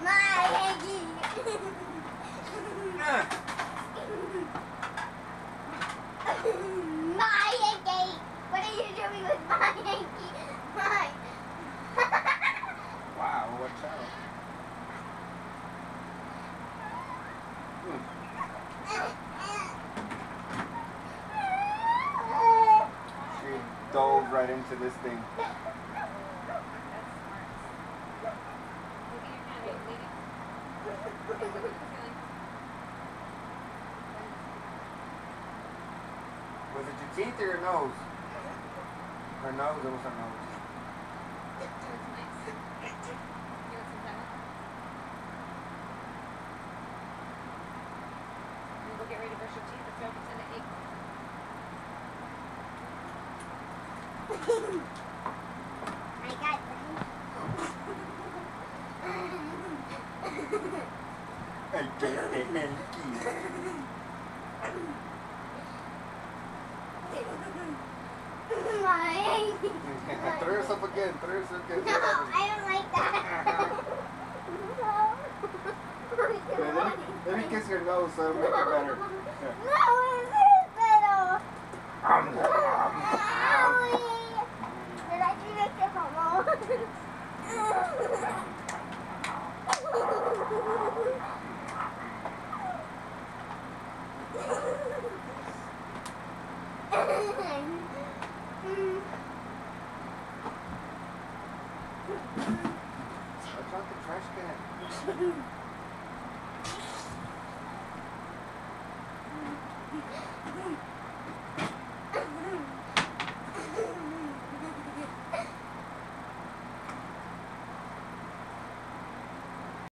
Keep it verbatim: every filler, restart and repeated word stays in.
My hanky. My hanky. What are you doing with my hanky? My. Wow, watch out. She dove right into this thing. Was it your teeth or your nose? Her nose, it was her nose. Go get ready to brush your teeth. Let's go pretend to eat. I got I get the hanky. my hanky. Throw yourself again, throw yourself again. No, I don't like that. Okay, let, me, let me kiss your nose so it'll make it better. No, it is better. Um, Did I do this to Mama? I dropped the trash can.